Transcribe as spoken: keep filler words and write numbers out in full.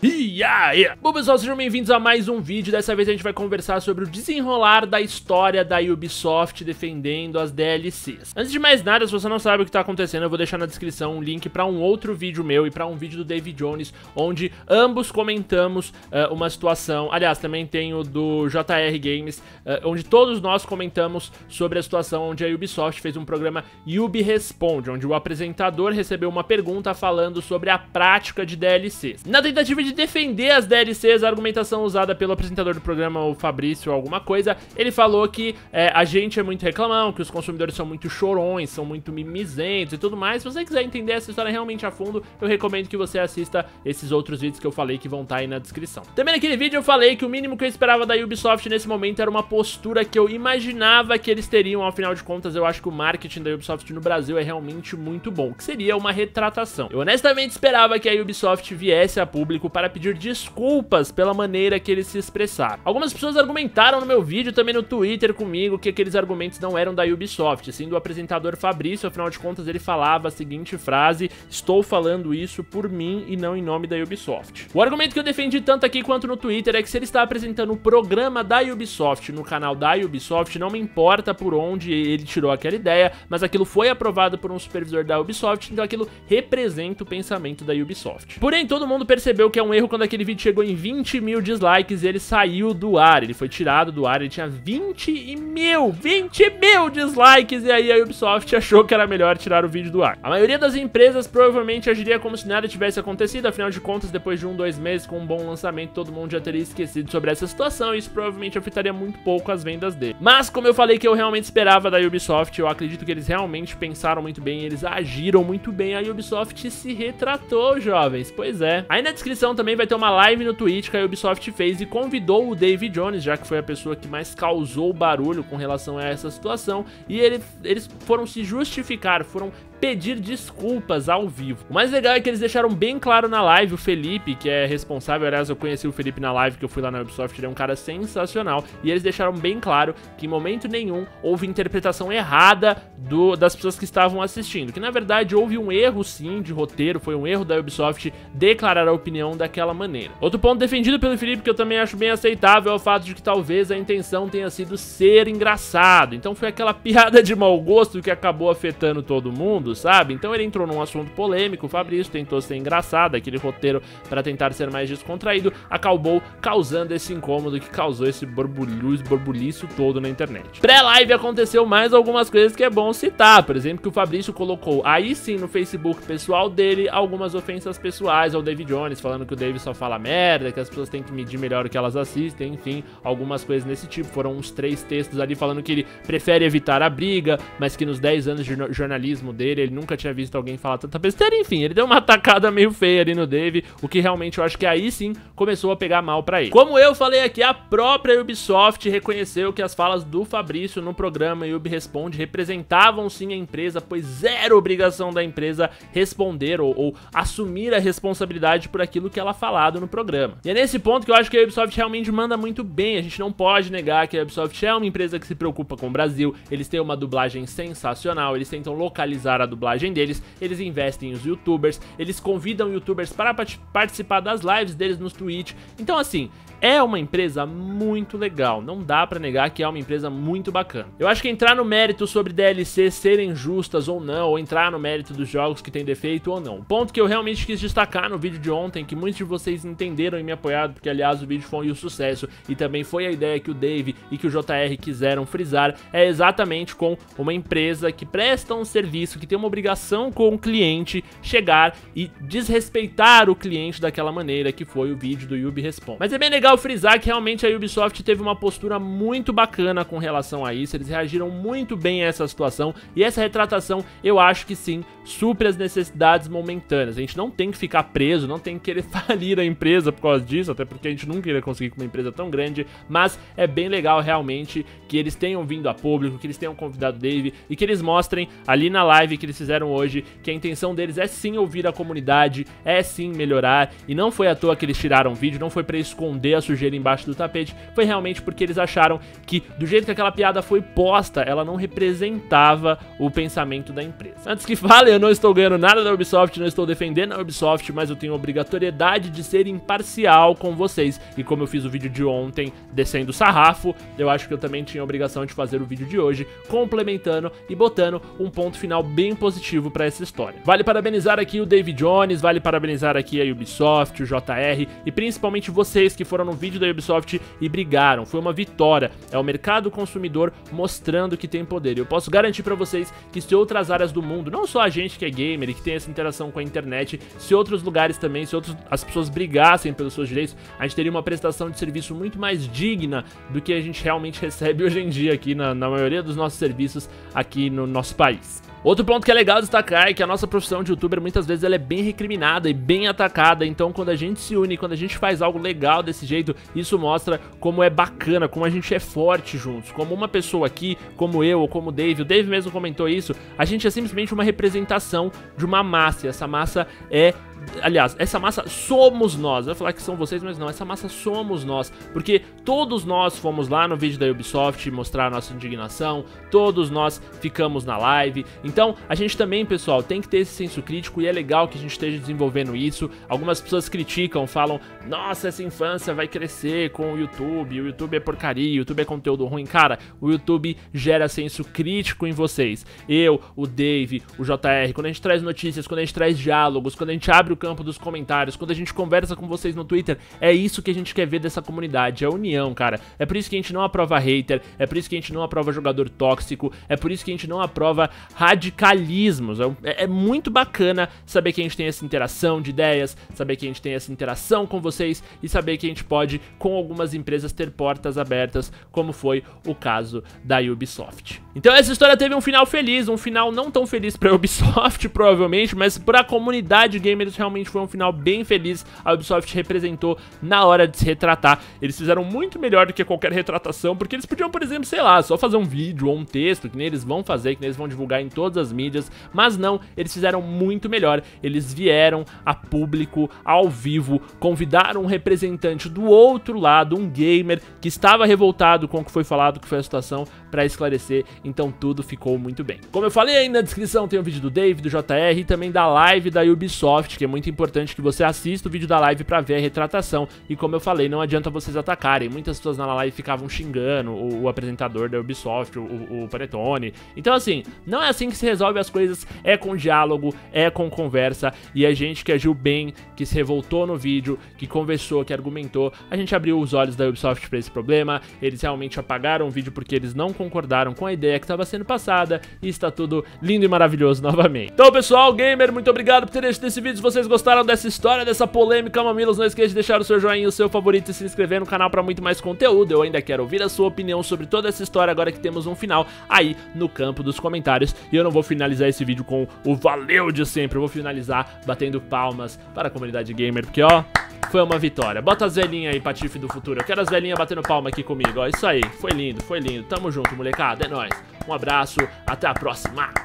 E aí? Bom pessoal, sejam bem-vindos a mais um vídeo. Dessa vez a gente vai conversar sobre o desenrolar da história da Ubisoft defendendo as D L Cs. Antes de mais nada, se você não sabe o que tá acontecendo, eu vou deixar na descrição um link pra um outro vídeo meu e pra um vídeo do David Jones, onde ambos comentamos uh, uma situação. Aliás, também tem o do J R Games, uh, onde todos nós comentamos sobre a situação onde a Ubisoft fez um programa Ubi Responde, onde o apresentador recebeu uma pergunta falando sobre a prática de D L Cs. Na tentativa de defender as D L Cs, a argumentação usada pelo apresentador do programa, o Fabrício, alguma coisa, ele falou que é, a gente é muito reclamão, que os consumidores são muito chorões, são muito mimizentos e tudo mais. Se você quiser entender essa história realmente a fundo, eu recomendo que você assista esses outros vídeos que eu falei que vão estar aí na descrição. Também naquele vídeo eu falei que o mínimo que eu esperava da Ubisoft nesse momento era uma postura que eu imaginava que eles teriam. Afinal de contas, eu acho que o marketing da Ubisoft no Brasil é realmente muito bom, que seria uma retratação. Eu honestamente esperava que a Ubisoft viesse a público para pedir desculpas pela maneira que eles se expressaram. Algumas pessoas argumentaram no meu vídeo, também no Twitter comigo, que aqueles argumentos não eram da Ubisoft, sim do apresentador Fabrício. Afinal de contas, ele falava a seguinte frase: estou falando isso por mim e não em nome da Ubisoft. O argumento que eu defendi tanto aqui quanto no Twitter é que se ele está apresentando o programa da Ubisoft no canal da Ubisoft, não me importa por onde ele tirou aquela ideia, mas aquilo foi aprovado por um supervisor da Ubisoft, então aquilo representa o pensamento da Ubisoft. Porém, todo mundo percebeu que é um erro quando aquele vídeo chegou em vinte mil dislikes e ele saiu do ar, ele foi tirado do ar, ele tinha vinte mil, vinte mil dislikes, e aí a Ubisoft achou que era melhor tirar o vídeo do ar. A maioria das empresas provavelmente agiria como se nada tivesse acontecido, afinal de contas, depois de um, dois meses com um bom lançamento, todo mundo já teria esquecido sobre essa situação e isso provavelmente afetaria muito pouco as vendas dele. Mas, como eu falei que eu realmente esperava da Ubisoft, eu acredito que eles realmente pensaram muito bem, eles agiram muito bem, a Ubisoft se retratou, jovens, pois é. Aí na descrição também vai ter uma live no Twitch que a Ubisoft fez e convidou o David Jones, já que foi a pessoa que mais causou barulho com relação a essa situação, e ele, eles foram se justificar, foram pedir desculpas ao vivo. O mais legal é que eles deixaram bem claro na live, o Felipe, que é responsável, aliás, eu conheci o Felipe na live que eu fui lá na Ubisoft, ele é um cara sensacional, e eles deixaram bem claro que em momento nenhum houve interpretação errada do, das pessoas que estavam assistindo, que na verdade houve um erro sim de roteiro, foi um erro da Ubisoft declarar a opinião daquela maneira. Outro ponto defendido pelo Felipe, que eu também acho bem aceitável, é o fato de que talvez a intenção tenha sido ser engraçado, então foi aquela piada de mau gosto que acabou afetando todo mundo, sabe? Então ele entrou num assunto polêmico, o Fabrício tentou ser engraçado, aquele roteiro para tentar ser mais descontraído, acabou causando esse incômodo que causou esse borbulho, borbulhiço todo na internet. Pré-live aconteceu mais algumas coisas que é bom citar, por exemplo, que o Fabrício colocou aí sim no Facebook pessoal dele algumas ofensas pessoais ao David Jones, falando que o David só fala merda, que as pessoas têm que medir melhor o que elas assistem, enfim, algumas coisas nesse tipo. Foram uns três textos ali falando que ele prefere evitar a briga, mas que nos dez anos de jornalismo dele, ele nunca tinha visto alguém falar tanta besteira. Enfim, ele deu uma atacada meio feia ali no Dave, o que realmente eu acho que aí sim começou a pegar mal pra ele. Como eu falei aqui, a própria Ubisoft reconheceu que as falas do Fabrício no programa Ubi Responde representavam sim a empresa, pois era obrigação da empresa responder ou, ou assumir a responsabilidade por aquilo que ela falado no programa. E é nesse ponto que eu acho que a Ubisoft realmente manda muito bem. A gente não pode negar que a Ubisoft é uma empresa que se preocupa com o Brasil, eles têm uma dublagem sensacional, eles tentam localizar a dublagem deles, eles investem nos youtubers, eles convidam youtubers para participar das lives deles nos Twitch. Então assim, é uma empresa muito legal, não dá pra negar que é uma empresa muito bacana. Eu acho que entrar no mérito sobre D L C serem justas ou não, ou entrar no mérito dos jogos que tem defeito ou não, ponto que eu realmente quis destacar no vídeo de ontem, que muitos de vocês entenderam e me apoiaram, porque aliás o vídeo foi um sucesso e também foi a ideia que o Dave e que o J R quiseram frisar, é exatamente com uma empresa que presta um serviço, que tem uma obrigação com o cliente, chegar e desrespeitar o cliente daquela maneira, que foi o vídeo do Ubi Responde. Mas é bem legal frisar que realmente a Ubisoft teve uma postura muito bacana com relação a isso, eles reagiram muito bem a essa situação, e essa retratação eu acho que sim, supre as necessidades momentâneas. A gente não tem que ficar preso, não tem que querer falir a empresa por causa disso, até porque a gente nunca iria conseguir com uma empresa tão grande, mas é bem legal realmente que eles tenham vindo a público, que eles tenham convidado o Dave e que eles mostrem ali na live que eles fizeram hoje que a intenção deles é sim ouvir a comunidade, é sim melhorar, e não foi à toa que eles tiraram o vídeo, não foi pra esconder a sujeira embaixo do tapete, foi realmente porque eles acharam que, do jeito que aquela piada foi posta, ela não representava o pensamento da empresa. Antes que fale, eu não estou ganhando nada da Ubisoft, não estou defendendo a Ubisoft, mas eu tenho obrigatoriedade de ser imparcial com vocês. E como eu fiz o vídeo de ontem descendo o sarrafo, eu acho que eu também tinha a obrigação de fazer o vídeo de hoje, complementando e botando um ponto final bem positivo para essa história. Vale parabenizar aqui o David Jones, vale parabenizar aqui a Ubisoft, o J R e principalmente vocês que foram no vídeo da Ubisoft e brigaram. Foi uma vitória, é o mercado consumidor mostrando que tem poder. Eu posso garantir para vocês que se outras áreas do mundo, não só a gente que é gamer e que tem essa interação com a internet, se outros lugares também, se outros, as pessoas brigassem pelos seus direitos, a gente teria uma prestação de serviço muito mais digna do que a gente realmente recebe hoje em dia aqui na, na maioria dos nossos serviços aqui no nosso país. Outro ponto que é legal destacar é que a nossa profissão de youtuber muitas vezes ela é bem recriminada e bem atacada, então quando a gente se une, quando a gente faz algo legal desse jeito, isso mostra como é bacana, como a gente é forte juntos, como uma pessoa aqui, como eu ou como o Dave, o Dave mesmo comentou isso, a gente é simplesmente uma representação de uma massa, e essa massa é... Aliás, essa massa somos nós. Eu vou falar que são vocês, mas não, essa massa somos nós. Porque todos nós fomos lá no vídeo da Ubisoft mostrar a nossa indignação, todos nós ficamos na live. Então, a gente também, pessoal, tem que ter esse senso crítico e é legal que a gente esteja desenvolvendo isso. Algumas pessoas criticam, falam, nossa, essa infância vai crescer com o YouTube, o YouTube é porcaria, o YouTube é conteúdo ruim. Cara, o YouTube gera senso crítico em vocês. Eu, o Dave, o J R, quando a gente traz notícias, quando a gente traz diálogos, quando a gente abre o campo dos comentários, quando a gente conversa com vocês no Twitter, é isso que a gente quer ver dessa comunidade, é a união, cara. É por isso que a gente não aprova hater, é por isso que a gente não aprova jogador tóxico, é por isso que a gente não aprova radicalismos. É, é muito bacana saber que a gente tem essa interação de ideias, saber que a gente tem essa interação com vocês e saber que a gente pode, com algumas empresas, ter portas abertas, como foi o caso da Ubisoft. Então essa história teve um final feliz, um final não tão feliz pra Ubisoft, provavelmente, mas pra comunidade gamer realmente foi um final bem feliz. A Ubisoft representou na hora de se retratar. Eles fizeram muito melhor do que qualquer retratação, porque eles podiam, por exemplo, sei lá, só fazer um vídeo ou um texto, que nem eles vão fazer, que nem eles vão divulgar em todas as mídias, mas não, eles fizeram muito melhor. Eles vieram a público, ao vivo, convidaram um representante do outro lado, um gamer que estava revoltado com o que foi falado, que foi a situação, para esclarecer, então tudo ficou muito bem. Como eu falei aí na descrição, tem o vídeo do Dave, do J R e também da live da Ubisoft, que é muito importante que você assista o vídeo da live pra ver a retratação. E como eu falei, não adianta vocês atacarem. Muitas pessoas na live ficavam xingando o, o apresentador da Ubisoft, o, o Panetone. Então assim, não é assim que se resolve as coisas, é com diálogo, é com conversa. E a gente que agiu bem, que se revoltou no vídeo, que conversou, que argumentou, a gente abriu os olhos da Ubisoft pra esse problema. Eles realmente apagaram o vídeo porque eles não concordaram com a ideia que estava sendo passada e está tudo lindo e maravilhoso novamente. Então pessoal, gamer, muito obrigado por terem assistido esse vídeo. Se vocês gostaram dessa história, dessa polêmica, mamilos, não esqueça de deixar o seu joinha, o seu favorito e se inscrever no canal para muito mais conteúdo. Eu ainda quero ouvir a sua opinião sobre toda essa história agora que temos um final aí no campo dos comentários. E eu não vou finalizar esse vídeo com o valeu de sempre, eu vou finalizar batendo palmas para a comunidade gamer, porque ó, foi uma vitória. Bota as velhinhas aí, Patife do futuro. Eu quero as velhinhas batendo palma aqui comigo, ó, isso aí, foi lindo, foi lindo. Tamo junto, molecada, é nóis. Um abraço, até a próxima.